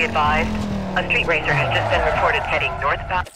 advised, a street racer has just been reported heading northbound.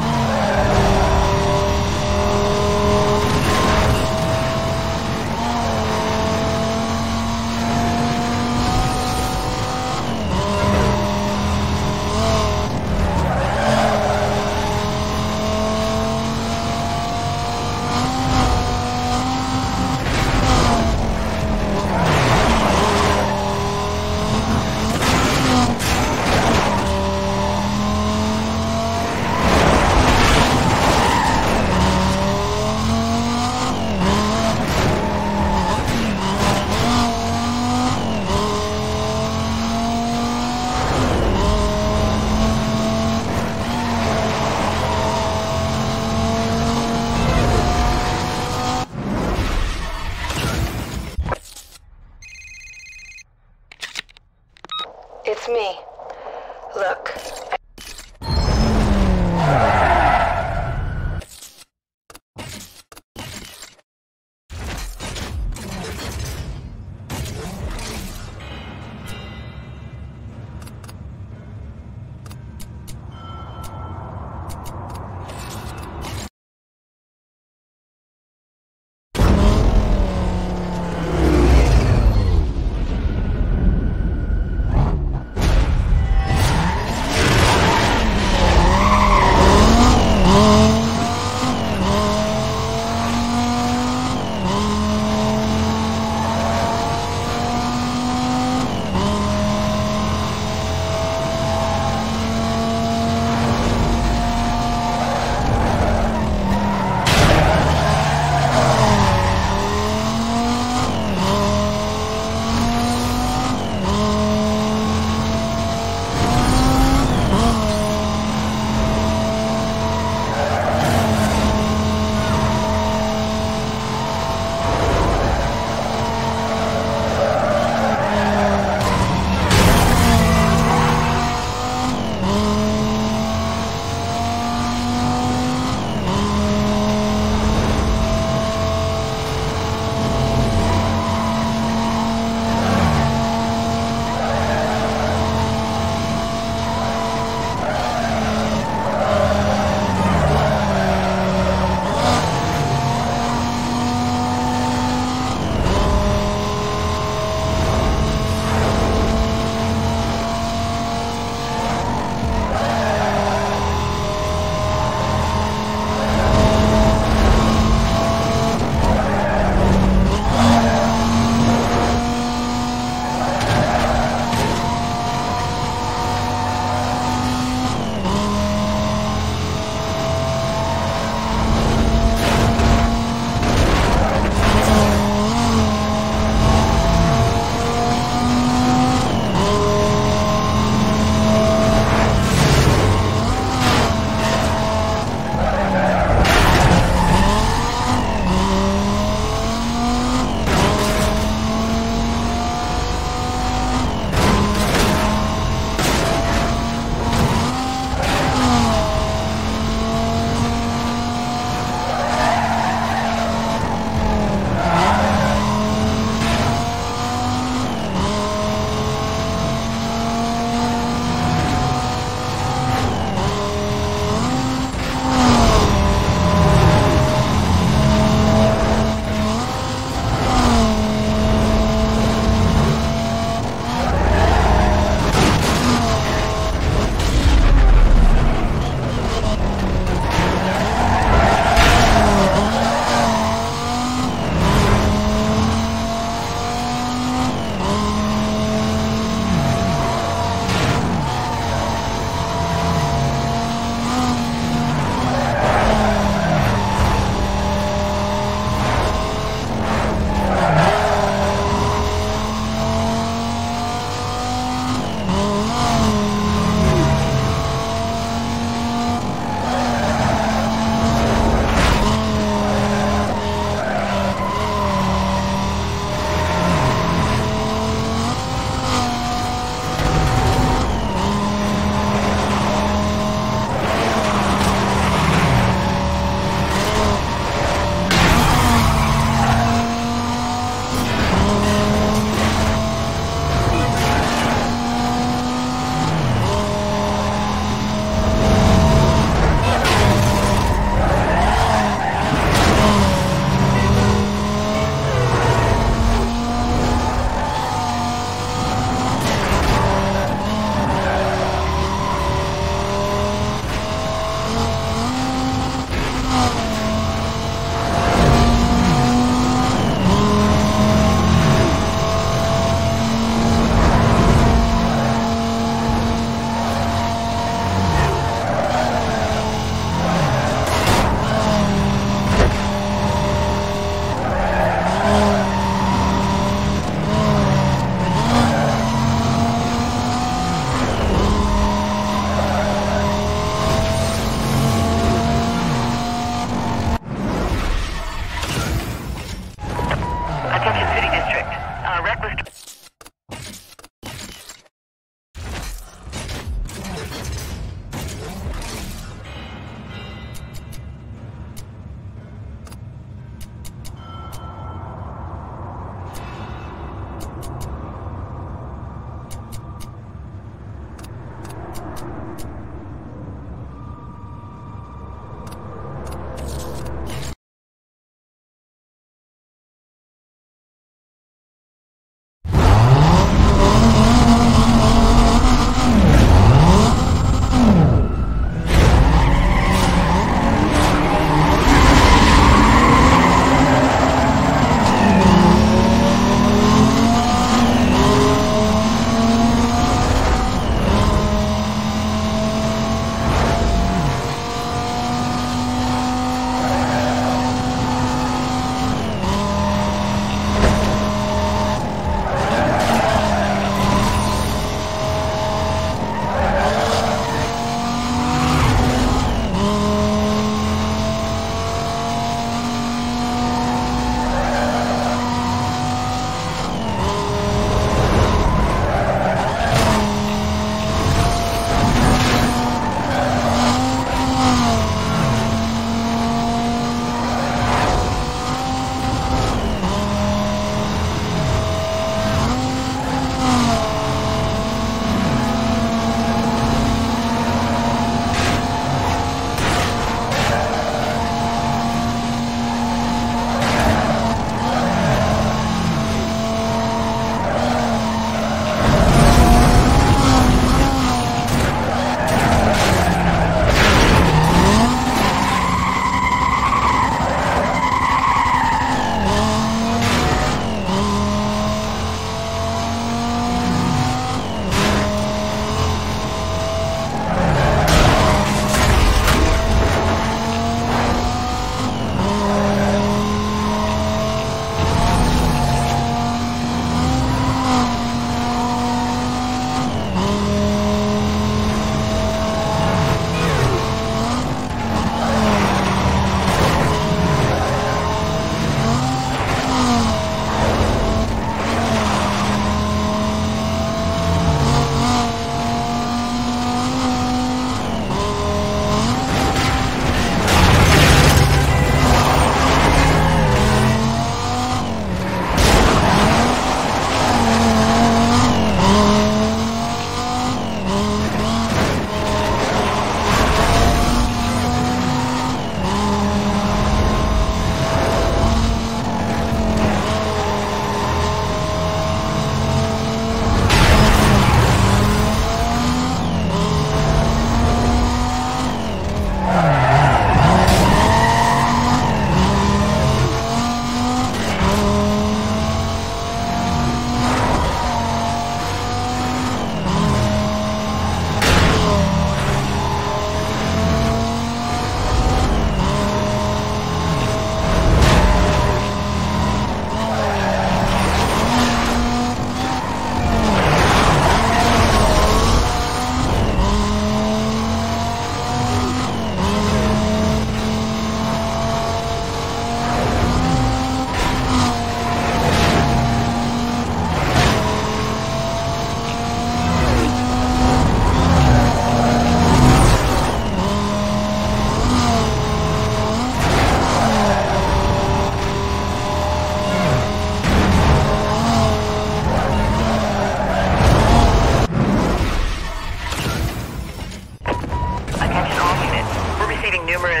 numerous...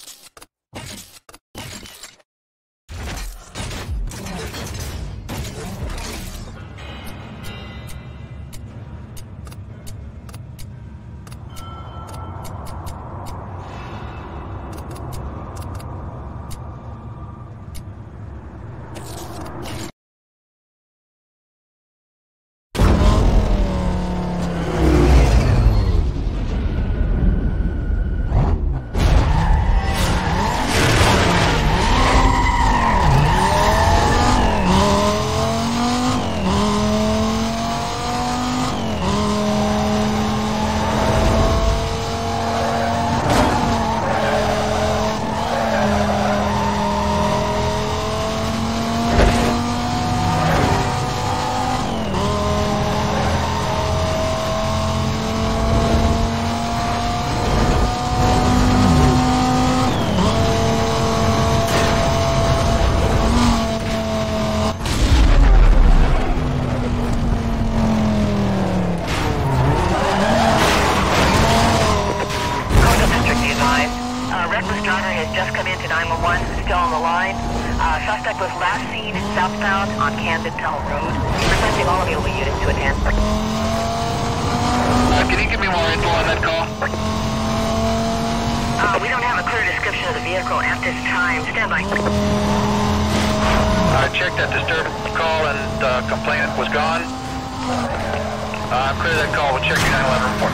Suspect was last seen southbound on Camden Tunnel Road. Requesting all available units to attend. Can you give me more info on that call? We don't have a clear description of the vehicle at this time. Stand by. I checked that disturbed call and the complainant was gone. Clear that call. We'll check your 911 report.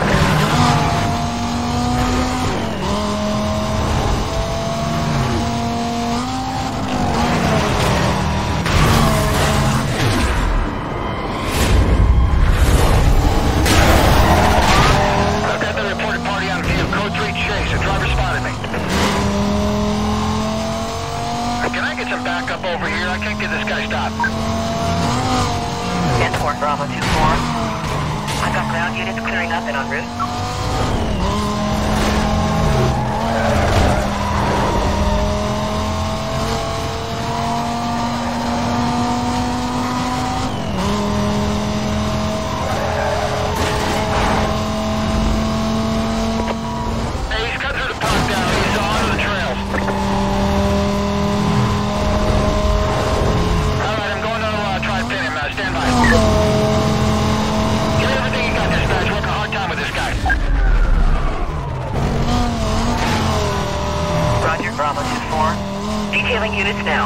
Up over here, I can't get this guy stopped. 10-4, Bravo 2-4. I've got ground units clearing up and en route. Hey, he's cut through the park down. He's on the trails. Stand by. Give everything you got, dispatch. Work a hard time with this guy. Roger, Bravo 2-4. Detailing units now.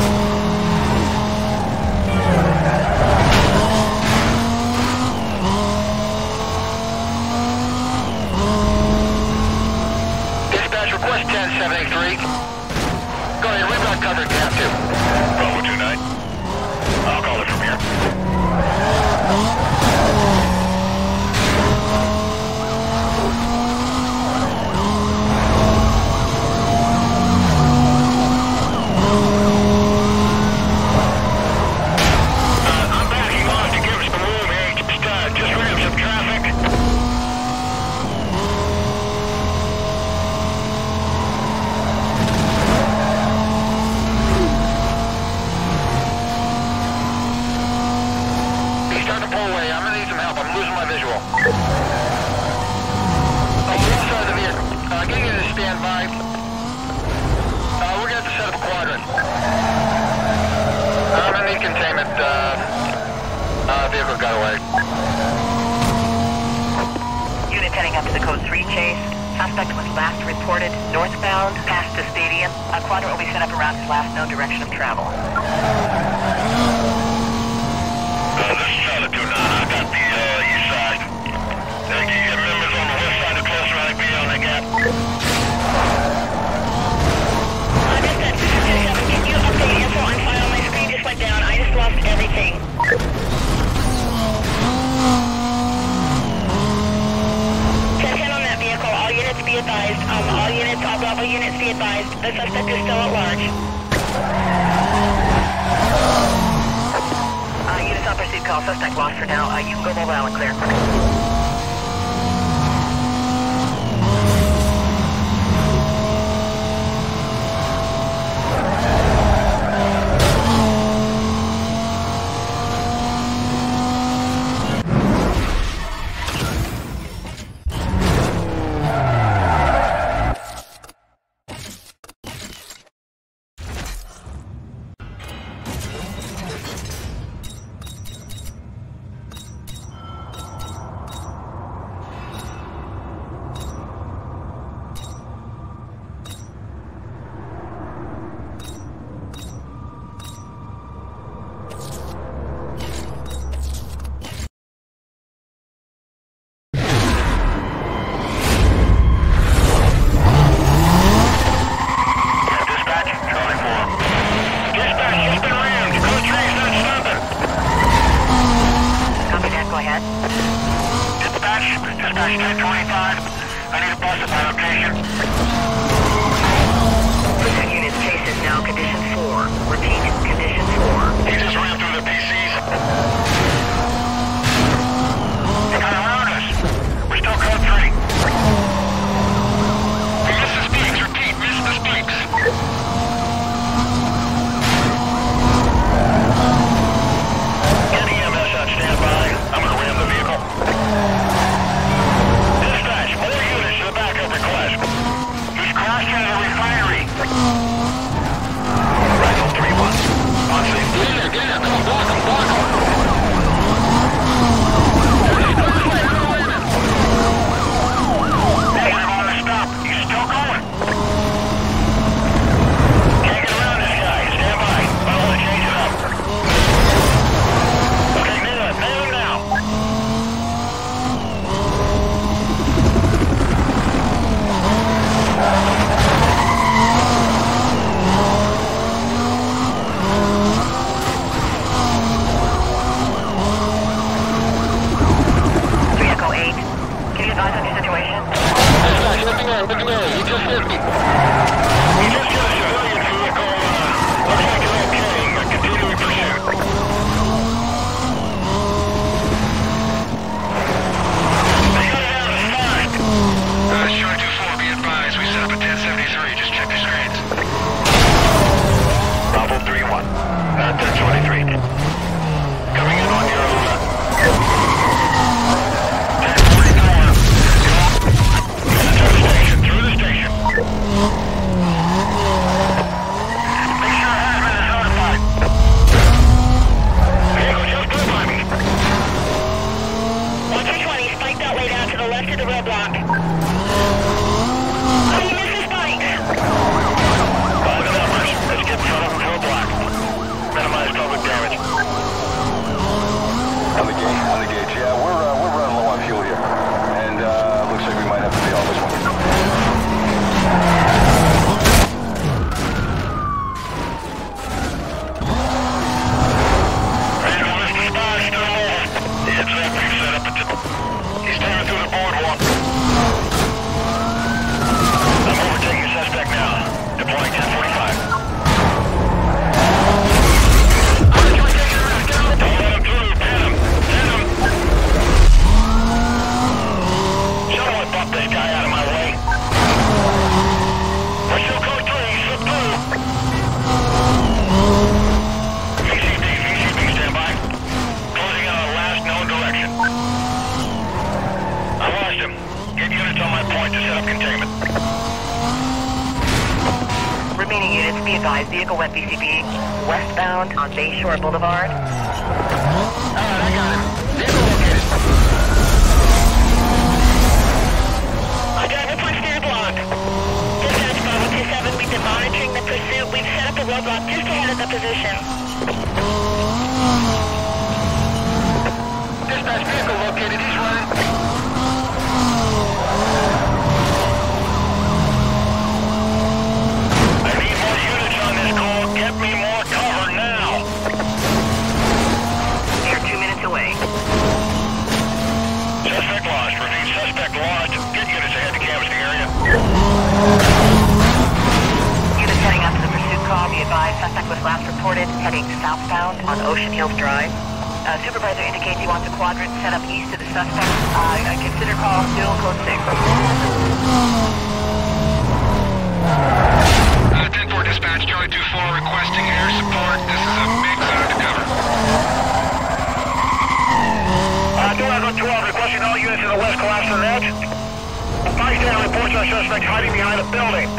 Dispatch, request 10783. Go ahead, we've got cover if you have to. Bravo 29. I'll call it from here. I'm backing off to give us some room here. Just ran some traffic. I'm losing my visual. Left side of the vehicle. Getting you to stand by. We're going to have to set up a quadrant. I'm in need containment. Vehicle got away. Unit heading up to the code 3 chase. Suspect was last reported northbound past the stadium. A quadrant will be set up around his last known direction of travel. This is Charlotte 29. I got the east side. Can you get members on the west side of close right beyond that gap? Understood. Can you update info on file? My screen just went down. I just lost everything. 10-10 on that vehicle. All units be advised. All Bravo units be advised. The suspect is still at large. Units on pursuit call. Suspect lost for now. You can go mobile and clear. 10, look at me, he just hit me. He just hit a civilian vehicle, looks like you're okay, continuing pursuit. They got it out of sight. Shark 2-4, be advised, we set up at 1073, just check your screens. Bravo 3-1, 1023. Coming in on your left. 1044. Through the station. Make sure Hazman is notified. Vehicle just blew by me. 1220, spiked out way down to the left of the roadblock. Oh, you missed the spikes! Follow the numbers. Let's get in front of them for a block. Minimize public damage. On the gauge, yeah, we're running low on fuel here. And, looks like we might have to pay off this one. Ready to list the spot, still moving. Heads up, we've set up a tip. He's tearing through the boardwalk. I'm overtaking the suspect now. Deploying 1045. Remaining units, be advised, vehicle went BCB westbound on Bayshore Boulevard. Alright, I got him. Vehicle located. I driver punched through the block. Dispatch Bravo 27, we've been monitoring the pursuit. We've set up a roadblock just ahead of the position. Dispatch vehicle located, he's running. I need more units on this call. Get me more cover now. They're 2 minutes away. Suspect lost. Repeat, suspect lost. Get units ahead to canvass the area. Units heading up to the pursuit call. Be advised, suspect was last reported heading southbound on Ocean Hills Drive. Supervisor indicates he wants a quadrant set up east of the suspect. Consider call still code 6. 10-4 dispatch, Charlie 2-4 requesting air support. This is a mix undercover. 2-12 requesting all units in the west collapse on edge. Bystander reports our suspect hiding behind a building.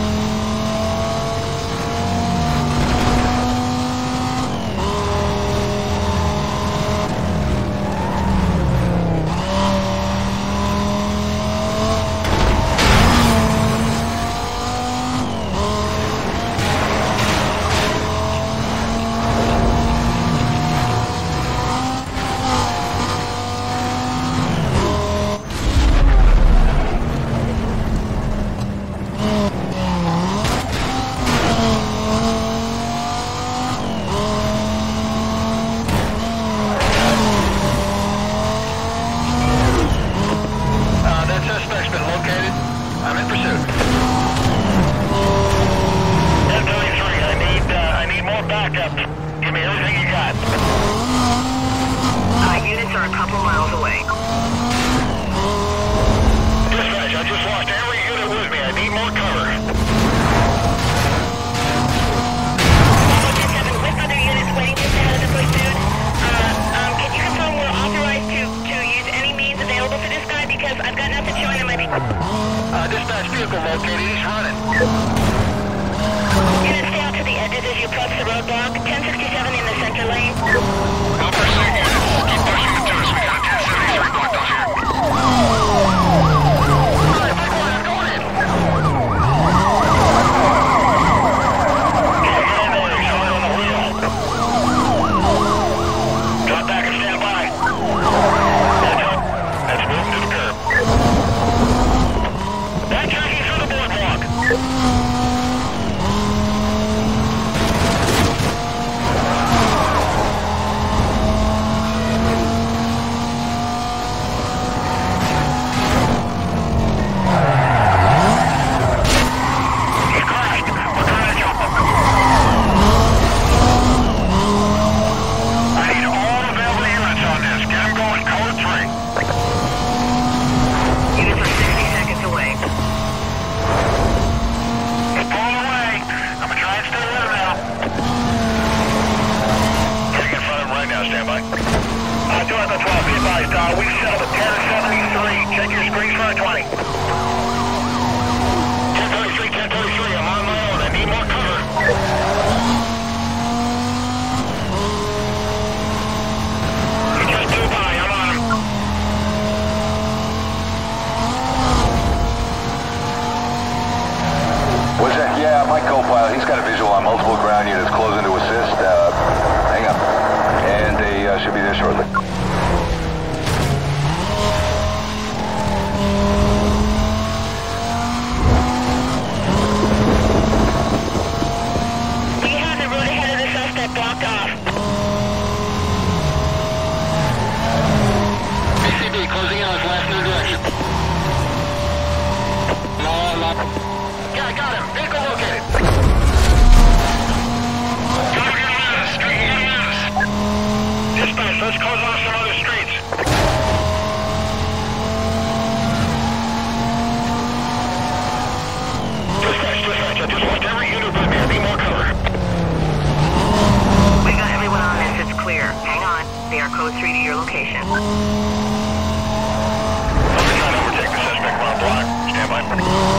Dispatch vehicle located, he's running. Units stay out to the edges as you approach the roadblock. 1067 in the center lane. No pursuit units. Keep pushing it to us. We got a 1073 blocked off here. Alright, big one, I'm going in. Get in there, he's on the wheel. Drop back and stand by. Heads up. That's moving to the curb. That's tracking through the boardwalk. Yeah, my co-pilot, he's got a visual on multiple ground units closing to assist. Hang on. And they should be there shortly. We have the road ahead of the suspect blocked off. BCB closing in on his last new direction. Yeah, I got him. Vehicle located. Dispatch, let's close off some other streets. Dispatch, I just want every unit by me. I need more cover. We got everyone on this. It's clear. Hang on. They are code 3 to your location. I'm trying to overtake the suspect on block. Stand by.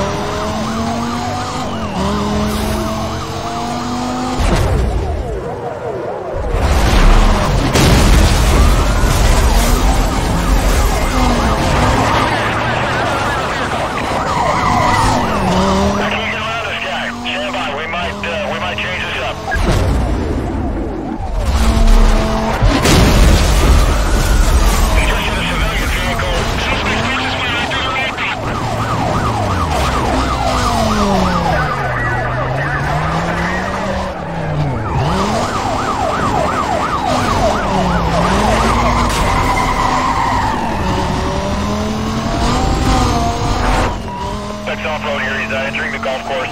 Off-road here, he's entering the golf course.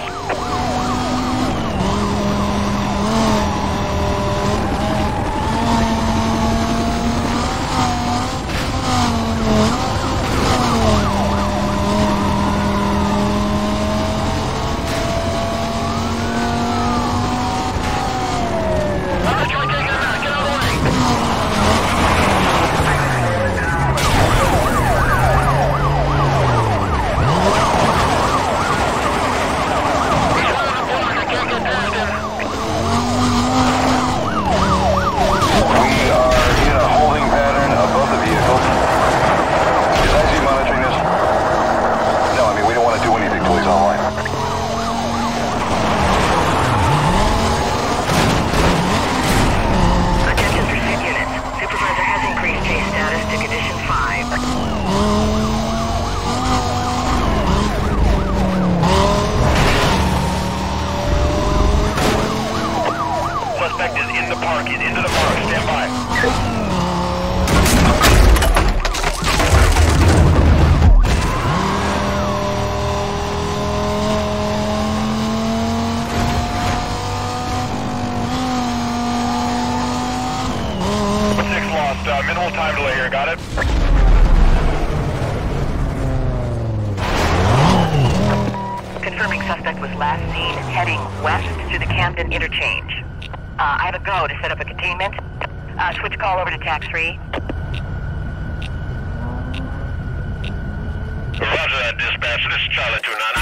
Suspect is in the park. He's into the park. Stand by. 6 lost. Minimal time delay here. Got it? Confirming suspect was last seen heading west through the Camden interchange. I have a go to set up a containment. Switch call over to tax 3. Roger that, dispatch. This is Charlie 29.